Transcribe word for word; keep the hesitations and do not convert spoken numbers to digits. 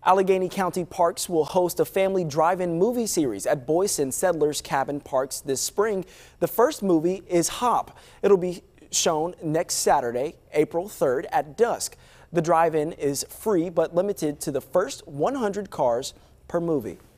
Allegheny County Parks will host a family drive-in movie series at Boyce and Settlers Cabin Parks this spring. The first movie is Hop. It'll be shown next Saturday, April third at dusk. The drive-in is free but limited to the first one hundred cars per movie.